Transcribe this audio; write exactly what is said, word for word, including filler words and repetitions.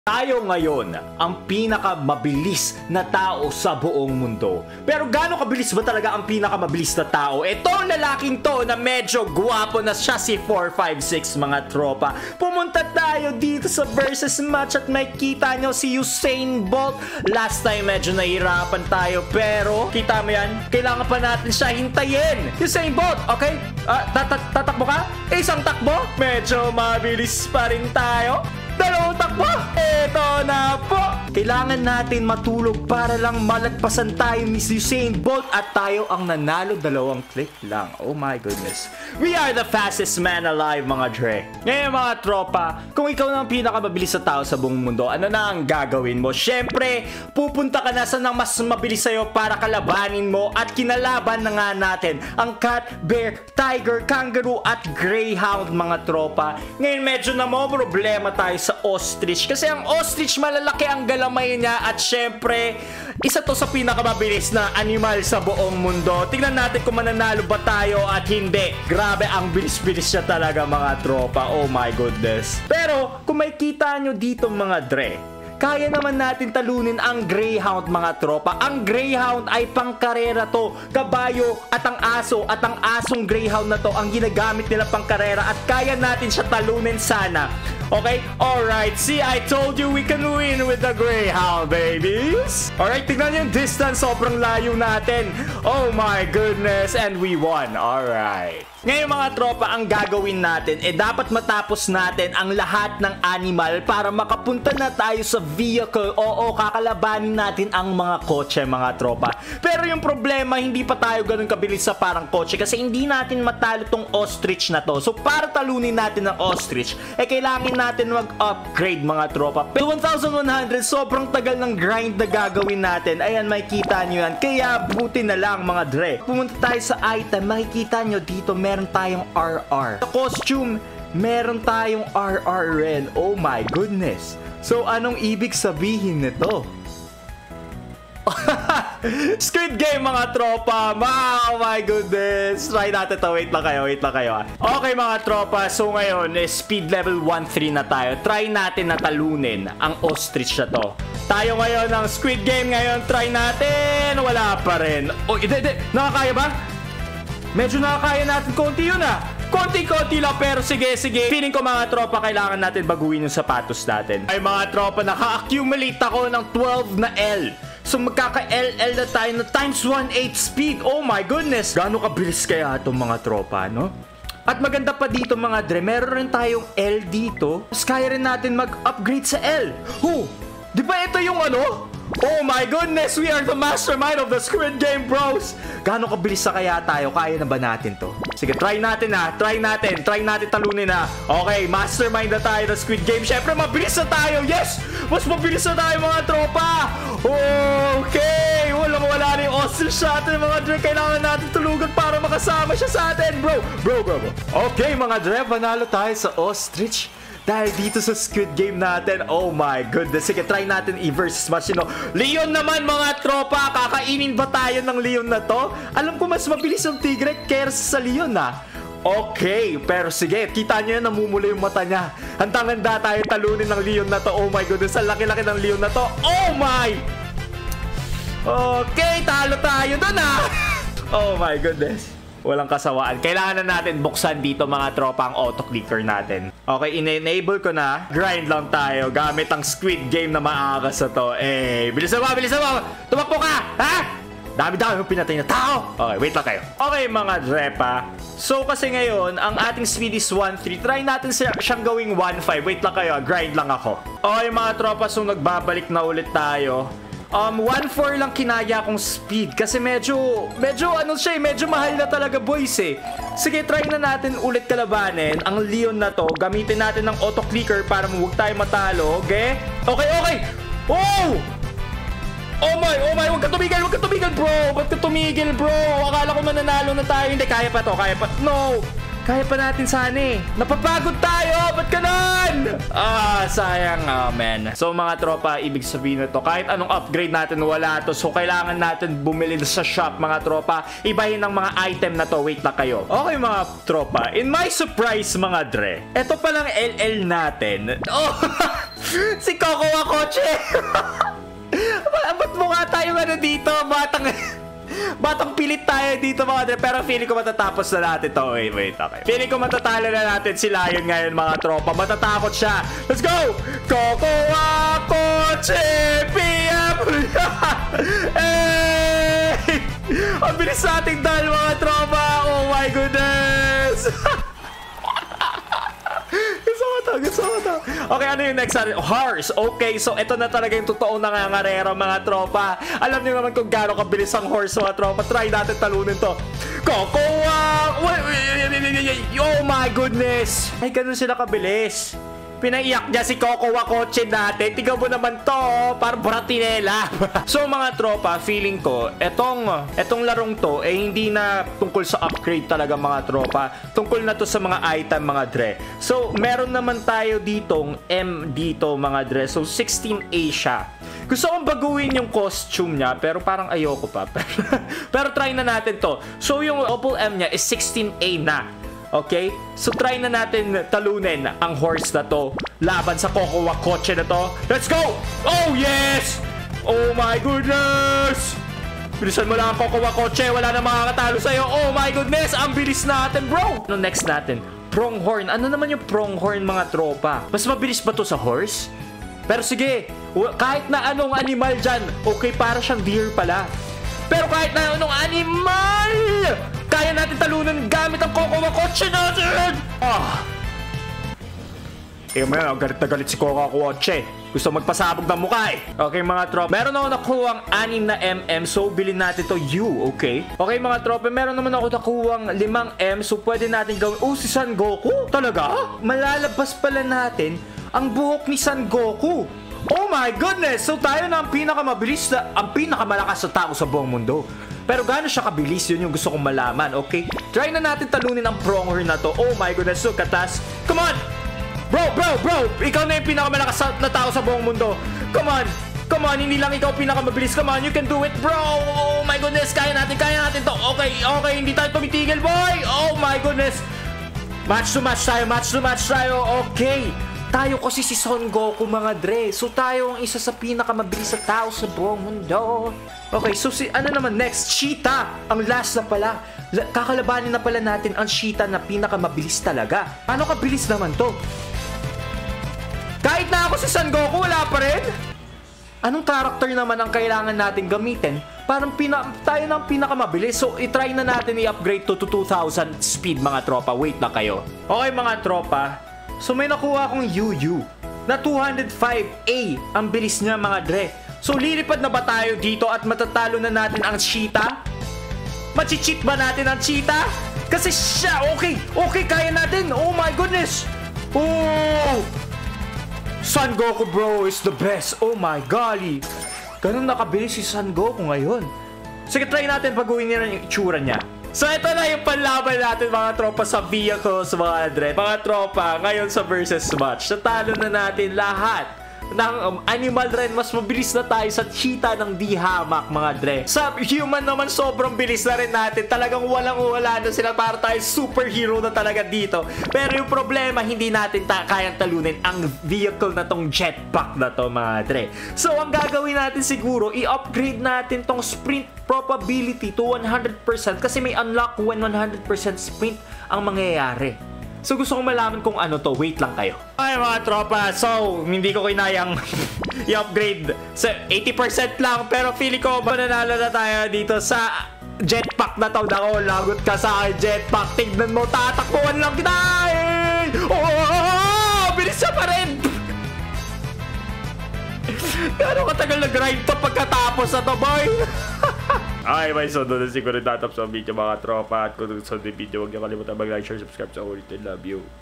Tayo ngayon ang pinakamabilis na tao sa buong mundo. Pero gaano kabilis ba talaga ang pinakamabilis na tao? Itong lalaking to na medyo guwapo na siya si four five six mga tropa. Pumunta tayo dito sa versus match at makikita nyo si Usain Bolt. Last time medyo nahirapan tayo pero kita mo yan, kailangan pa natin siya hintayin. Usain Bolt, okay? Uh, tatakbo ka? Isang takbo? Medyo mabilis pa rin tayo. Dalawang takbo! Eto na po! Kailangan natin matulog para lang malagpasan tayo ni Usain Bolt at tayo ang nanalo. Dalawang click lang. Oh my goodness. We are the fastest man alive mga Dre. Ngayon mga tropa, kung ikaw na ang pinakamabilis na tao sa buong mundo, ano na ang gagawin mo? Syempre, pupunta ka na sa nang mas mabilis sa'yo para kalabanin mo at kinalaban na nga natin ang cat, bear, tiger, kangaroo at greyhound mga tropa. Ngayon medyo na mo problema tayo sa ostrich kasi ang ostrich malalaki ang galamay niya at syempre isa to sa pinakamabilis na animal sa buong mundo. Tingnan natin kung mananalo ba tayo at hindi. Grabe ang bilis-bilis niya talaga mga tropa. Oh my goodness. Pero kung makikita nyo dito mga Dre, kaya naman natin talunin ang greyhound mga tropa. Ang greyhound ay pangkarera to. Kabayo at ang aso at ang asong greyhound na to ang ginagamit nila pangkarera at kaya natin siya talunin sana. Okay? Alright. See, I told you we can win with the greyhound, babies. Alright, tignan yung distance. Sobrang layo natin. Oh my goodness. And we won. Alright. Ngayon mga tropa, ang gagawin natin, eh dapat matapos natin ang lahat ng animal para makapunta na tayo sa vehicle. Oo, kakalabanin natin ang mga kotse mga tropa. Pero yung problema, hindi pa tayo ganun kabilis sa parang kotse kasi hindi natin matalo tong ostrich na to. So para talunin natin ang ostrich, eh kailangan natin mag-upgrade mga tropa. Pero one thousand one hundred, sobrang tagal ng grind na gagawin natin. Ayan, makikita nyo yan. Kaya buti na lang mga Dre. Pumunta tayo sa item, makikita nyo dito, meron tayong R R. Sa costume, meron tayong R R rin. Oh my goodness. So, anong ibig sabihin nito? Squid Game mga tropa. Oh my goodness. Try natin to. Wait lang kayo. Wait lang kayo. Okay mga tropa. So ngayon, eh, speed level one three na tayo. Try natin na talunin ang ostrich na to. Tayo ngayon ng Squid Game ngayon. Try natin. Wala pa rin. Oh, hindi, hindi. Nakakaya ba? Medyo nakakaya natin. Konti yun ah. Konti-konti lang pero sige, sige. Feeling ko mga tropa, kailangan natin baguhin yung sapatos natin. Ay mga tropa, naka-accumulate ako ng twelve na L. So magkaka-L L na tayo na times one eighth speed. Oh my goodness. Gaano kabilis kaya itong mga tropa, no? At maganda pa dito mga Dre, meron rin tayong L dito. Tapos kaya rin natin mag-upgrade sa L. Oh, di ba ito yung ano? Oh my goodness, we are the mastermind of the Squid Game, bros. Gaano kabilis sa kaya tayo? Kaya na ba natin to? Sige, try natin na. Try natin. Try natin talunin na. Okay, mastermind na tayo ng Squid Game. Syempre, mabilis na tayo. Yes! Mas mabilis na tayo, mga tropa. Okay. Walang wala na yung ostrich sa atin, mga Dre. Kailangan natin tulugan para makasama siya sa atin, bro. Bro, bro, bro. Okay, mga Dre. Panalo tayo sa ostrich. Dahil dito sa Squid Game natin, oh my goodness. Sige, try natin i-versus match, you know. Leon naman mga tropa, kakainin ba tayo ng Leon na to? Alam ko mas mabilis yung tigre kaysa sa Leon ah. Okay, pero sige, kita nyo yan, namumula yung mata niya. Handang-handa tayo talunin ng Leon na to. Oh my goodness, ang laki-laki ng Leon na to. Oh my! Okay, talo tayo dun ah. Oh my goodness. Walang kasawaan. Kailangan na natin buksan dito mga tropa ang auto-clicker natin. Okay, in-enable ko na. Grind lang tayo gamit ang Squid Game na maagas na to. Eh, bilisan mo, bilisan mo! Tumakbo ka! Ha? Dami-dami yung pinatay na tao! Okay, wait lang kayo. Okay mga drepa. So kasi ngayon, ang ating speed is one three. Try natin siya, siyang gawing one five. Wait lang kayo, grind lang ako. Okay mga tropa, so nagbabalik na ulit tayo. Um, one four lang kinaya kong speed kasi medyo, medyo ano siya eh, medyo mahal na talaga boys eh. Sige, try na natin ulit kalabanin ang Leon na to. Gamitin natin ng auto-clicker para huwag tayo matalo, okay? Okay, okay! Oh! Oh my, oh my, huwag ka tumigil, huwag ka tumigil bro! Ba't ka tumigil bro? Akala ko mananalo na tayo. Hindi, kaya pa to, kaya pa. No! Kaya pa natin sana eh. Napapagod tayo! Ba't ganun? Ah, sayang. Oh, man. So, mga tropa, ibig sabihin na to, kahit anong upgrade natin, wala to. So, kailangan natin bumili sa shop, mga tropa. Ibahin ng mga item na to. Wait na kayo. Okay, mga tropa. In my surprise, mga dre, eto palang L L natin. Oh, si Coco Wakoche! Ba't mukha tayo ano dito? Batang... Batang pilit tayo dito mga dre. Pero feeling ko matatapos na natin to. Wait, wait, okay. Feeling ko matatalo na natin si Lion ngayon mga tropa. Matatakot siya. Let's go! Coco Wakoche! P M! Hey! Ang bilis nating dahil mga tropa. Oh my goodness! Gusto ko to. Okay, ano yung next natin? Horse. Okay, so ito na talaga yung totoong nangangarera mga tropa. Alam niyo naman kung gaano kabilis ang horse mga tropa. Try natin talunin to. Cocoa! Oh my goodness! Ay, ganun sila kabilis. Pinaiyak niya si Coco Wakoche natin. Tingnan mo naman to, parang bratinela. So mga tropa, feeling ko, etong, etong larong to, eh hindi na tungkol sa upgrade talaga mga tropa. Tungkol na to sa mga item mga dre. So meron naman tayo ditong M dito mga dre. So sixteen A siya. Gusto kong baguhin yung costume niya, pero parang ayoko pa. Pero try na natin to. So yung Opal M niya is sixteen A na. Okay? So, try na natin talunin ang horse na to laban sa Coco Wakoche na to. Let's go! Oh, yes! Oh, my goodness! Bilisan mo lang ang Coco Wakoche. Wala na makakatalo sa'yo. Oh, my goodness! Ang bilis natin, bro! Ano next natin? Pronghorn. Ano naman yung pronghorn, mga tropa? Mas mabilis ba to sa horse? Pero sige, kahit na anong animal dyan, okay, para siyang deer pala. Pero kahit na anong animal, kaya natin talunan gamit ang Coco Wakoche natin! Ah! Eh, man, galit na galit si Coco Wakoche. Gusto magpasabog ng mukha eh. Okay, mga tropa. Meron ako nakuhang anim na M M. So, bilhin natin to U, okay? Okay, mga tropa. Meron naman ako nakuhang limang M. So, pwede natin gawin. Oh, si Son Goku? Talaga? Malalabas pala natin ang buhok ni Son Goku. Oh my goodness! So tayo na ang pinakamabilis na, ang pinakamalakas na tao sa buong mundo. Pero gaano siya kabilis, yun yung gusto kong malaman, okay? Try na natin talunin ang pronghorn na to. Oh my goodness, so katas. Come on! Bro, bro, bro! Ikaw na yung pinakamalakas na tao sa buong mundo. Come on! Come on, hindi lang ikaw pinakamabilis. Come on, you can do it, bro! Oh my goodness, kaya natin, kaya natin to. Okay, okay, hindi tayo tumitigil, boy! Oh my goodness! Match to match tayo, match to match tayo. Okay! Tayo kasi si Son Goku mga dre. So tayo ang isa sa pinakamabilis na tao sa buong mundo. Okay, so si ano naman next? Cheetah. Ang last na pala. Kakalabanin na pala natin ang cheetah na pinakamabilis talaga. Paano kabilis naman to? Kahit na ako si Son Goku, wala pa rin? Anong character naman ang kailangan natin gamitin? Parang pina tayo ng pinakamabilis. So itry na natin i-upgrade to, to two thousand speed mga tropa. Wait na kayo. Okay mga tropa. So may nakuha akong U U na two oh five A. Ang bilis niya mga dre. So lilipad na ba tayo dito at matatalo na natin ang cheetah? Machi-cheat ba natin ang cheetah? Kasi siya, okay, okay, kaya natin. Oh my goodness. Oh! Son Goku bro is the best. Oh my golly. Ganun nakabilis si Son Goku ngayon. Sige, try natin pag-uwi niya yung itsura niya. So, ito na yung panlaban natin mga tropa sa vehicles, mga dre. Mga tropa, ngayon sa versus match, natalo na natin lahat ng um, animal rin. Mas mabilis na tayo sa cheetah ng di-hamak, mga dre. Sa human naman, sobrang bilis na rin natin. Talagang walang-wala na sila, para tayo superhero na talaga dito. Pero yung problema, hindi natin ta kayang talunin ang vehicle na tong jetpack na to, mga dre. So, ang gagawin natin siguro, i-upgrade natin tong sprint probability to one hundred percent kasi may unlock when one hundred percent sprint ang mangyayari. So gusto kong malaman kung ano to. Wait lang kayo. Ay mga tropa, so hindi ko kinayang i-upgrade sa eighty percent lang, pero feeling ko mananalo na tayo dito sa jetpack na to. Nako, lagot ka sa akin jetpack. Tignan mo, tatakbuhan lang kita. Oh, oh, oh, oh, bilis siya pa rin. Gano'ng katagal nag-grind to pagkatapos na to, boy? Ay, may so doon na siguro natapos ang video mga tropa. At kung gusto nyo yung video, huwag niyo kalimutan mag-like, share, subscribe sa ulit. I love you.